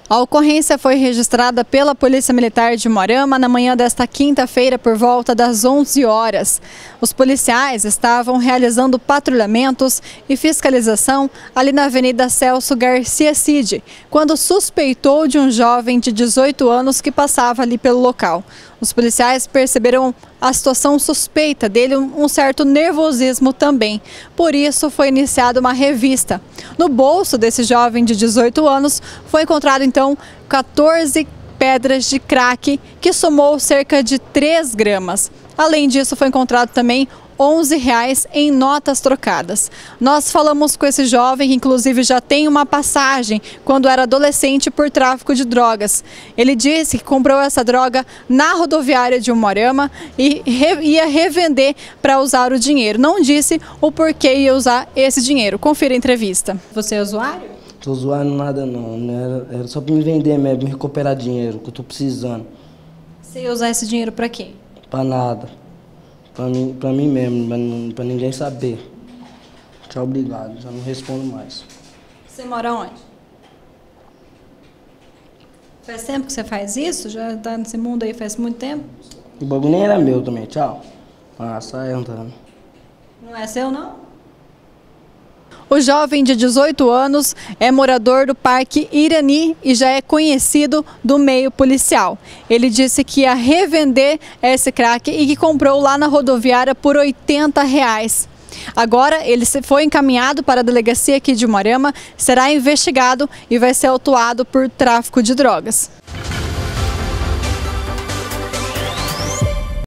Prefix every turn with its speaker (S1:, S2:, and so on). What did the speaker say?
S1: A ocorrência foi registrada pela Polícia Militar de Umuarama na manhã desta quinta-feira por volta das 11 horas. Os policiais estavam realizando patrulhamentos e fiscalização ali na Avenida Celso Garcia Cid, quando suspeitou de um jovem de 18 anos que passava ali pelo local. Os policiais perceberam a situação suspeita dele, um certo nervosismo também. Por isso foi iniciada uma revista. No bolso desse jovem de 18 anos foi encontrado então 14 pedras de crack, que somou cerca de 3 gramas. Além disso, foi encontrado também R$11 em notas trocadas. Nós falamos com esse jovem, que inclusive já tem uma passagem quando era adolescente por tráfico de drogas. Ele disse que comprou essa droga na rodoviária de Umuarama e ia revender para usar o dinheiro. Não disse o porquê ia usar esse dinheiro. Confira a entrevista. Você é usuário?
S2: Tô usuário nada não, era só para me vender mesmo, me recuperar dinheiro, que eu tô precisando.
S1: Você ia usar esse dinheiro para quê?
S2: Para nada. Pra mim mesmo, pra ninguém saber. Tchau, obrigado, já não respondo mais.
S1: Você mora onde? Faz tempo que você faz isso? Já tá nesse mundo aí faz muito tempo?
S2: O bagulho nem era meu também, tchau. Ah, sai andando.
S1: Não é seu, não? O jovem de 18 anos é morador do Parque Irani e já é conhecido do meio policial. Ele disse que ia revender esse crack e que comprou lá na rodoviária por R$80. Agora ele foi encaminhado para a delegacia aqui de Umuarama, será investigado e vai ser autuado por tráfico de drogas.